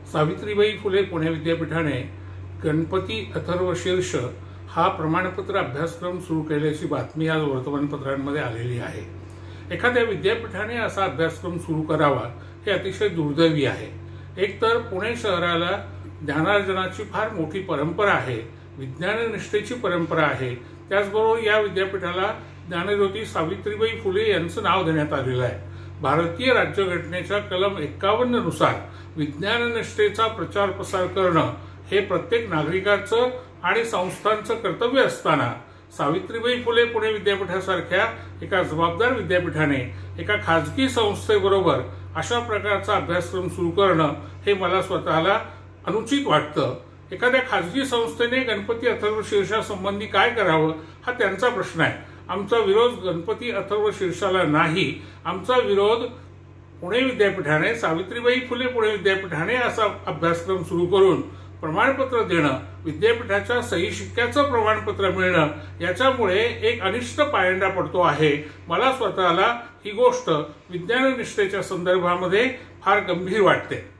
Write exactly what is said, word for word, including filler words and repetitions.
सावित्रीबाई फुले पुणे विद्यापीठाने गणपती अथर्वशीर्ष हा प्रमाणपत्र अभ्यासक्रम सुरू केल्याची बातमी आज वर्तमानपत्रांमध्ये आलेली आहे। एखाद्या विद्यापीठाने असा अभ्यासक्रम सुरू करावा हे अतिशय दुर्दैवी आहे। एकतर पुणे शहराला ज्ञानार्जनाची फार मोठी परंपरा आहे, विज्ञाननिष्ठेची परंपरा आहे। त्याचबरोबर या विद्यापीठाला ज्ञानज्योती सावित्रीबाई फुले यांचं नाव देण्यात आलेलं आहे। भारतीय राज्यघटनेच्या कलम एक्कावन्न नुसार विज्ञाननिष्ठेचा प्रचार प्रसार करणं हे प्रत्येक नागरिकाचं आणि संस्थांचं कर्तव्य असताना सावित्रीबाई फुले पुणे विद्यापीठासारख्या एका जबाबदार विद्यापीठाने एका खाजगी संस्थेबरोबर अशा प्रकारचा अभ्यासक्रम सुरू करणं हे मला स्वतःला अनुचित वाटतं। एखाद्या खाजगी संस्थेने गणपती अथर्वशीर्षासंबंधी काय करावं हा त्यांचा प्रश्न आहे। आमचा विरोध गणपती अथर्वशीर्षाला नाही, आमचा विरोध पुणे विद्यापीठाने सावित्रीबाई फुले पुणे विद्यापीठाने असा अभ्यासक्रम सुरू करून प्रमाणपत्र देणं, विद्यापीठाच्या सही शिक्क्याचं प्रमाणपत्र मिळणं याच्यामुळे एक अनिष्ट पायंडा पडतो आहे। मला स्वतःला ही गोष्ट विज्ञाननिष्ठेच्या संदर्भामध्ये फार गंभीर वाटते।